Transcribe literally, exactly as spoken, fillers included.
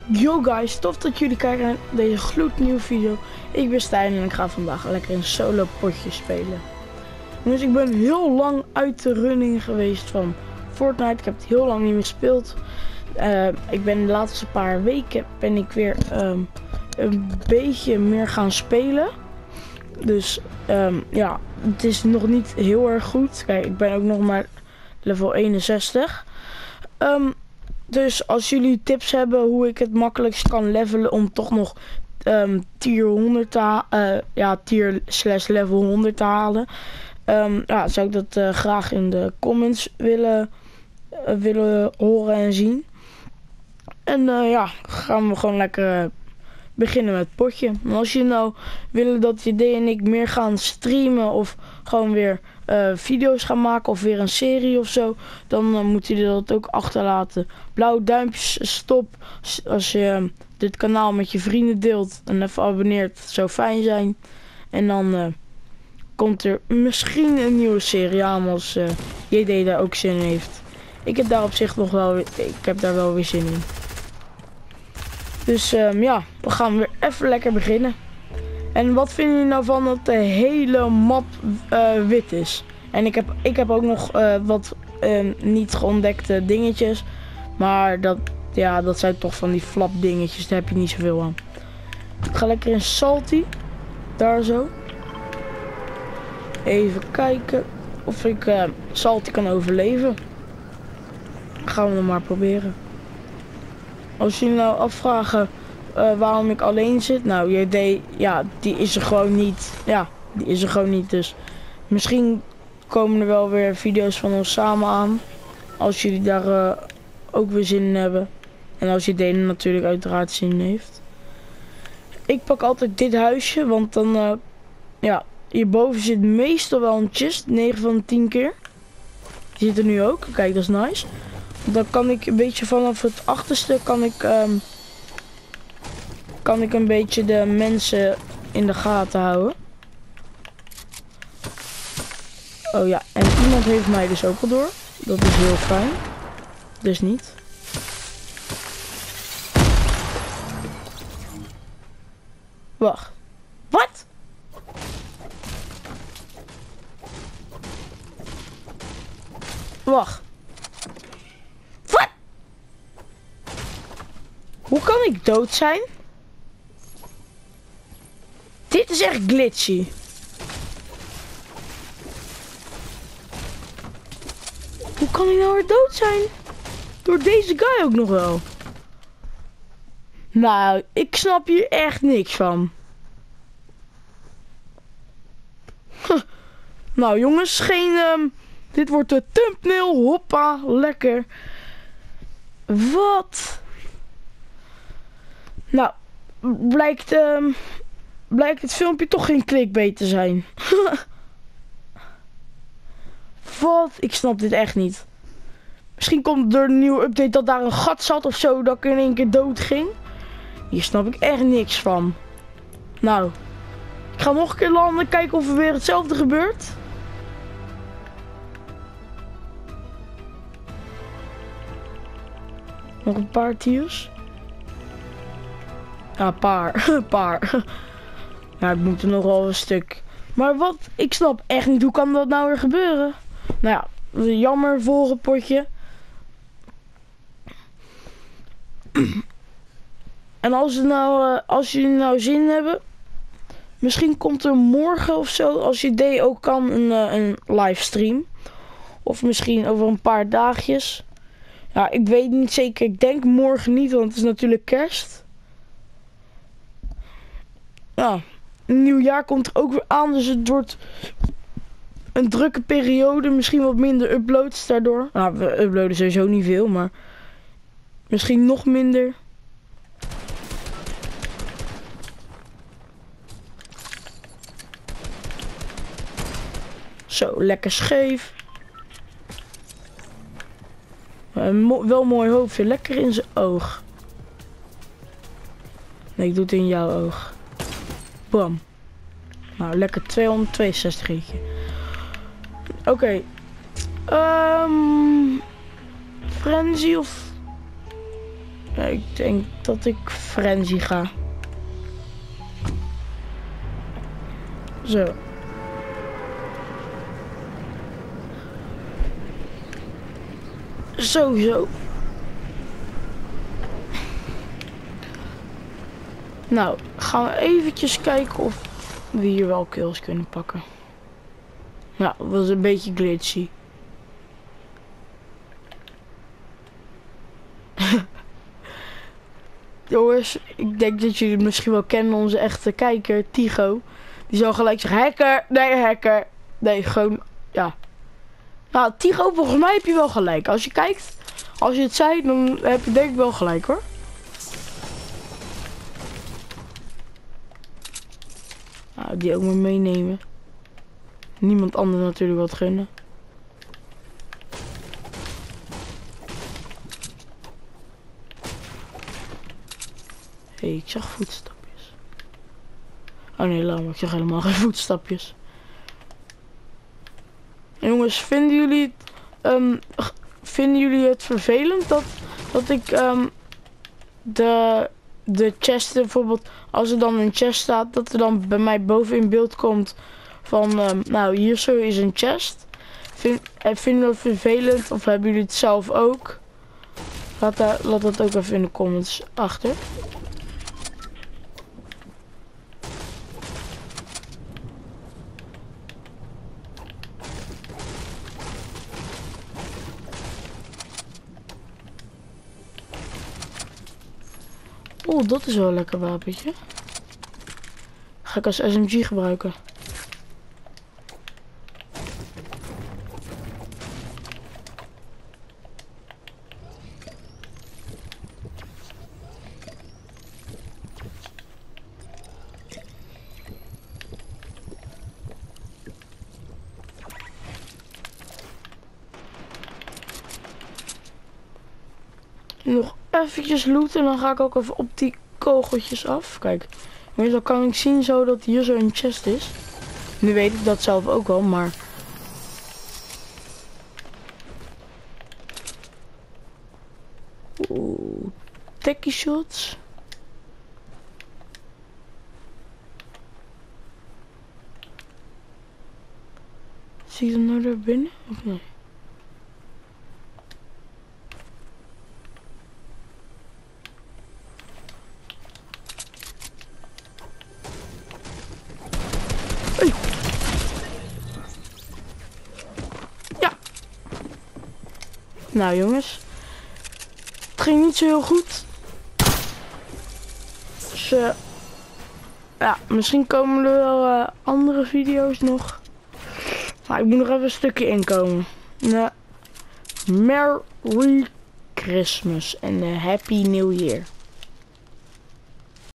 Yo guys, tof dat jullie kijken naar deze gloednieuwe video. Ik ben Stijn en ik ga vandaag lekker een solo potje spelen. Dus ik ben heel lang uit de running geweest van Fortnite. Ik heb het heel lang niet meer gespeeld. Uh, ik ben de laatste paar weken ben ik weer um, een beetje meer gaan spelen. Dus um, ja, het is nog niet heel erg goed. Kijk, ik ben ook nog maar level eenenzestig. Um, Dus als jullie tips hebben hoe ik het makkelijkst kan levelen om toch nog um, tier honderd te uh, ja, tier slash level honderd te halen, um, ja, zou ik dat uh, graag in de comments willen, uh, willen horen en zien. En uh, ja, gaan we gewoon lekker uh, beginnen met het potje. En als je nou willen dat J D en ik meer gaan streamen of gewoon weer uh, video's gaan maken of weer een serie of zo, dan uh, moeten jullie dat ook achterlaten. Blauwe duimpjes, stop. Als je uh, dit kanaal met je vrienden deelt en even abonneert, het zou fijn zijn. En dan uh, komt er misschien een nieuwe serie aan als uh, J D daar ook zin in heeft. Ik heb daar op zich nog wel, ik heb daar wel weer zin in. Dus um, ja, we gaan weer even lekker beginnen. En wat vinden jullie nou van dat de hele map uh, wit is? En ik heb, ik heb ook nog uh, wat uh, niet geontdekte dingetjes. Maar dat, ja, dat zijn toch van die flap dingetjes, daar heb je niet zoveel aan. Ik ga lekker in Salty. Daar zo. Even kijken of ik uh, Salty kan overleven. Gaan we nog maar proberen. Als jullie nou afvragen uh, waarom ik alleen zit. Nou, J D, ja, die is er gewoon niet. Ja, die is er gewoon niet. Dus misschien komen er wel weer video's van ons samen aan. Als jullie daar uh, ook weer zin in hebben. En als J D er natuurlijk uiteraard zin in heeft. Ik pak altijd dit huisje, want dan, uh, ja, hierboven zit meestal wel een chest. negen van de tien keer. Die zit er nu ook. Kijk, dat is nice. Dan kan ik een beetje vanaf het achterste kan ik, um, kan ik een beetje de mensen in de gaten houden. Oh ja, en iemand heeft mij dus ook al door. Dat is heel fijn. Dus niet. Wacht. Wat? Wacht. Hoe kan ik dood zijn? Dit is echt glitchy. Hoe kan ik nou weer dood zijn? Door deze guy ook nog wel. Nou, ik snap hier echt niks van. Huh. Nou jongens, geen... Um, dit wordt de thumbnail. Hoppa, lekker. Wat? Nou, blijkt, um, blijkt het filmpje toch geen clickbait te zijn. Wat? Ik snap dit echt niet. Misschien komt door een nieuwe update dat daar een gat zat of zo, dat ik in één keer dood ging. Hier snap ik echt niks van. Nou, ik ga nog een keer landen, kijken of er weer hetzelfde gebeurt. Nog een paar tiers. Ja, paar. paar. Ja, ik moet er nog wel een stuk. Maar wat? Ik snap echt niet. Hoe kan dat nou weer gebeuren? Nou ja, jammer. Volgende potje. En als, het nou, uh, als jullie nou zin hebben. Misschien komt er morgen of zo. Als je D ook kan. Een, uh, een livestream. Of misschien over een paar dagjes. Ja, ik weet niet zeker. Ik denk morgen niet. Want het is natuurlijk kerst. Ja, een nieuw jaar komt er ook weer aan, dus het wordt een drukke periode. Misschien wat minder uploads daardoor. Nou, we uploaden sowieso niet veel, maar misschien nog minder. Zo, lekker scheef. Uh, mo wel mooi hoofdje, lekker in zijn oog. Nee, ik doe het in jouw oog. Bam. Nou, lekker tweehonderdtweeënzestig eetje. Oké. Okay. Um, Frenzy of... Ja, ik denk dat ik Frenzy ga. Zo. Zo, zo. Nou, gaan we eventjes kijken of we hier wel kills kunnen pakken. Nou, dat was een beetje glitchy. Jongens, ik denk dat jullie misschien wel kennen onze echte kijker, Tigo. Die zal gelijk zeggen, hacker, nee hacker. Nee, gewoon, ja. Nou, Tigo, volgens mij heb je wel gelijk. Als je kijkt, als je het zei, dan heb je denk ik wel gelijk hoor. Nou, die ook maar meenemen. Niemand anders natuurlijk wat gunnen. Hé, hey, ik zag voetstapjes. Oh nee, laat maar. Ik zag helemaal geen voetstapjes. En jongens, vinden jullie het, um, vinden jullie het vervelend dat, dat ik um, de, de chest bijvoorbeeld, als er dan een chest staat, dat er dan bij mij boven in beeld komt van, um, nou hier zo is een chest. Vind, vinden jullie dat vervelend of hebben jullie het zelf ook? Laat, daar, laat dat ook even in de comments achter. Oeh, dat is wel een lekker wapentje. Ga ik als S M G gebruiken. Nog eventjes looten en dan ga ik ook even op die kogeltjes af. Kijk, meestal kan ik zien zo dat hier zo een chest is. Nu weet ik dat zelf ook wel, maar... Oeh, techie shots. Zie je hem nou daar binnen of nee? Hey. Ja. Nou jongens, het ging niet zo heel goed. Dus uh, ja, misschien komen er wel uh, andere video's nog. Maar ik moet nog even een stukje inkomen. Nou, Merry Christmas en uh, Happy New Year.